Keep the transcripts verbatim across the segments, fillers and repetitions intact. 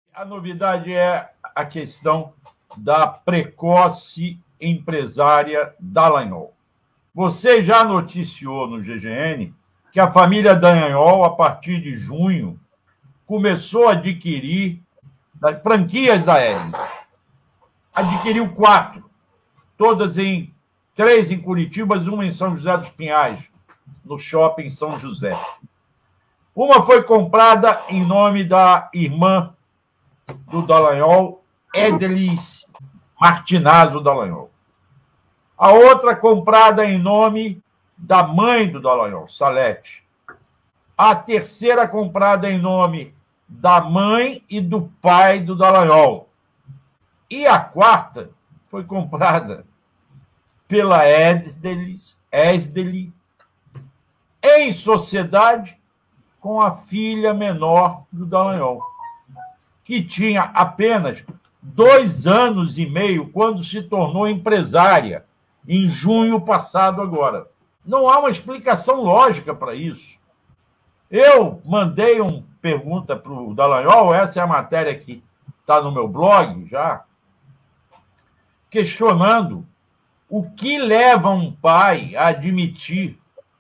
A novidade é a questão da precoce empresária Dallagnol. Você já noticiou no G G N que a família Dallagnol, a partir de junho, começou a adquirir franquias da Hering. Adquiriu quatro, todas em três em Curitiba, uma em São José dos Pinhais, no shopping São José. Uma foi comprada em nome da irmã do Dallagnol, Edelis Martinazzo Dallagnol. A outra comprada em nome da mãe do Dallagnol, Salete. A terceira comprada em nome da mãe e do pai do Dallagnol. E a quarta foi comprada pela Esdelis, Esdeli, em sociedade com a filha menor do Dallagnol, que tinha apenas dois anos e meio quando se tornou empresária, em junho passado agora. Não há uma explicação lógica para isso. Eu mandei uma pergunta para o Dallagnol, essa é a matéria que está no meu blog já, questionando o que leva um pai a admitir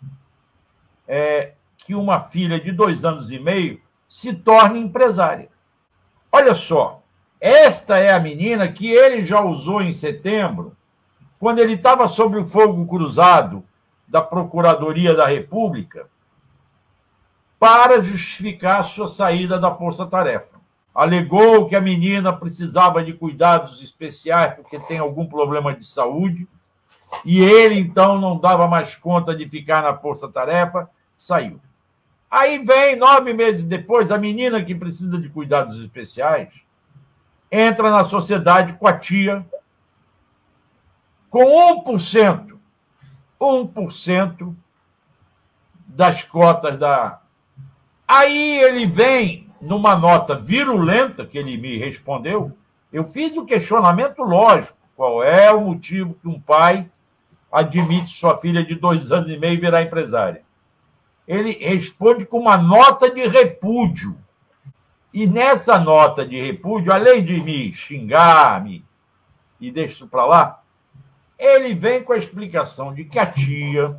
é, que uma filha de dois anos e meio se torne empresária. Olha só, esta é a menina que ele já usou em setembro, quando ele estava sob o fogo cruzado da Procuradoria da República, para justificar a sua saída da Força Tarefa. Alegou que a menina precisava de cuidados especiais porque tem algum problema de saúde, e ele, então, não dava mais conta de ficar na Força Tarefa, saiu. Aí vem, nove meses depois, a menina que precisa de cuidados especiais entra na sociedade com a tia, com um por cento, um por cento das cotas da... Aí ele vem, numa nota virulenta que ele me respondeu, eu fiz um questionamento lógico, qual é o motivo que um pai admite sua filha de dois anos e meio virar empresária. Ele responde com uma nota de repúdio. E nessa nota de repúdio, além de me xingar, me, e deixa isso para lá, ele vem com a explicação de que a tia,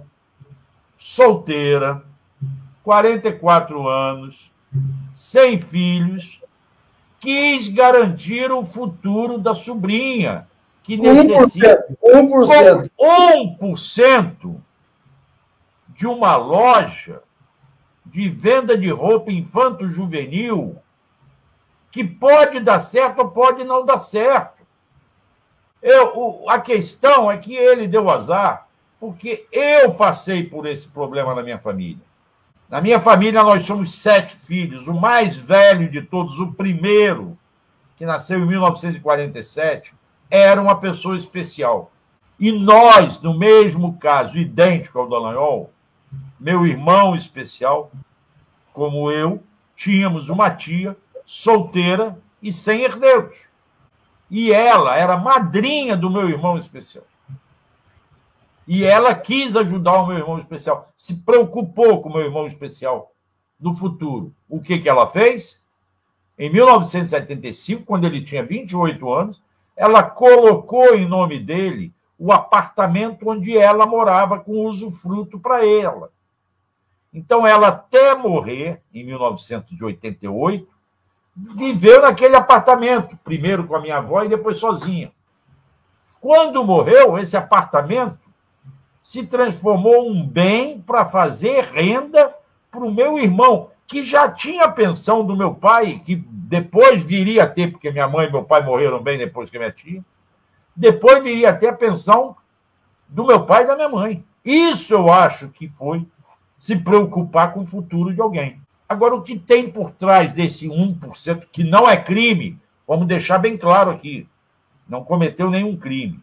solteira, quarenta e quatro anos, sem filhos, quis garantir o futuro da sobrinha, que necessita um por cento. um por cento de uma loja de venda de roupa infanto-juvenil que pode dar certo ou pode não dar certo. Eu, o, a questão é que ele deu azar porque eu passei por esse problema na minha família. Na minha família, nós somos sete filhos. O mais velho de todos, o primeiro, que nasceu em mil novecentos e quarenta e sete, era uma pessoa especial. E nós, no mesmo caso, idêntico ao Dallagnol, meu irmão especial, como eu, tínhamos uma tia solteira e sem herdeiros. E ela era madrinha do meu irmão especial. E ela quis ajudar o meu irmão especial, se preocupou com o meu irmão especial no futuro. O que, que ela fez? Em mil novecentos e setenta e cinco, quando ele tinha vinte e oito anos, ela colocou em nome dele o apartamento onde ela morava com usufruto para ela. Então, ela, até morrer, em mil novecentos e oitenta e oito, viveu naquele apartamento, primeiro com a minha avó e depois sozinha. Quando morreu, esse apartamento se transformou em um bem para fazer renda para o meu irmão, que já tinha a pensão do meu pai, que depois viria a ter, porque minha mãe e meu pai morreram bem depois que minha tia, depois viria a ter a pensão do meu pai e da minha mãe. Isso eu acho que foi se preocupar com o futuro de alguém. Agora, o que tem por trás desse um por cento, que não é crime, vamos deixar bem claro aqui, não cometeu nenhum crime.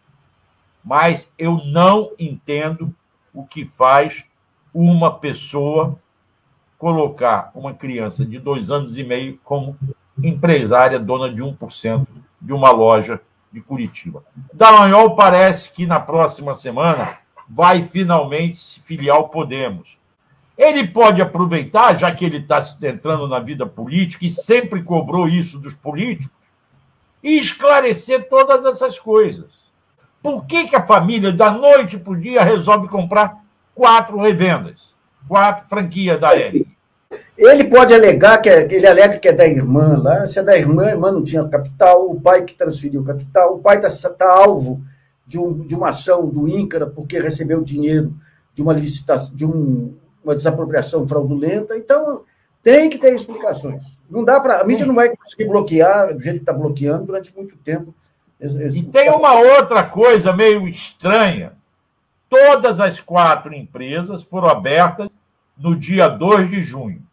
Mas eu não entendo o que faz uma pessoa colocar uma criança de dois anos e meio como empresária, dona de um por cento de uma loja de Curitiba. Dallagnol parece que na próxima semana vai finalmente se filiar ao Podemos. Ele pode aproveitar, já que ele está entrando na vida política e sempre cobrou isso dos políticos, e esclarecer todas essas coisas. Por que, que a família, da noite para o dia, resolve comprar quatro revendas, quatro franquias da Hering? Ele pode alegar, que é, ele alega que é da irmã lá, se é da irmã, a irmã não tinha capital, o pai que transferiu o capital, o pai está tá alvo de, um, de uma ação do INCRA porque recebeu dinheiro de uma licitação, de um, uma desapropriação fraudulenta, então tem que ter explicações. Não dá para. A mídia não vai conseguir bloquear do jeito que está bloqueando durante muito tempo. Esse, esse... E tem uma outra coisa meio estranha. Todas as quatro empresas foram abertas no dia dois de junho.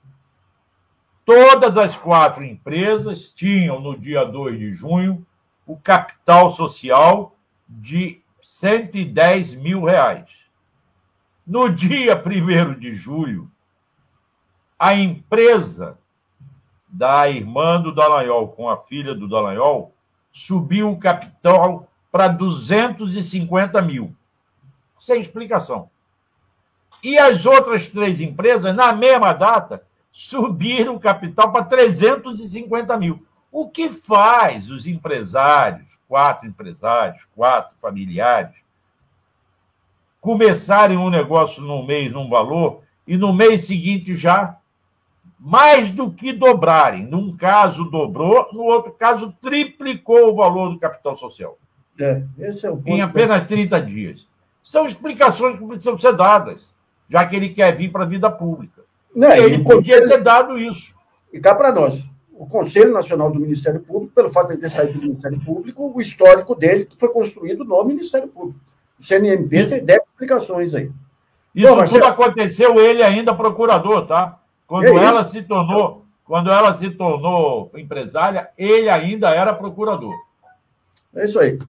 Todas as quatro empresas tinham, no dia dois de junho, o capital social de cento e dez mil reais. No dia primeiro de julho, a empresa da irmã do Dallagnol com a filha do Dallagnol subiu o capital para duzentos e cinquenta mil. Sem explicação. E as outras três empresas, na mesma data, subiram o capital para trezentos e cinquenta mil. O que faz os empresários, quatro empresários, quatro familiares, começarem um negócio num mês, num valor, e no mês seguinte já mais do que dobrarem? Num caso dobrou, no outro caso triplicou o valor do capital social. É, esse é o ponto. Em apenas trinta dias. São explicações que precisam ser dadas, já que ele quer vir para a vida pública. Não, e ele podia Conselho... ter dado isso. E cá para nós. O Conselho Nacional do Ministério Público, pelo fato de ele ter saído do Ministério Público, o histórico dele foi construído no Ministério Público. O C N M P tem dez explicações aí. Isso Bom, tudo aconteceu ele ainda procurador, tá? Quando é ela se tornou, quando ela se tornou empresária, ele ainda era procurador. É isso aí.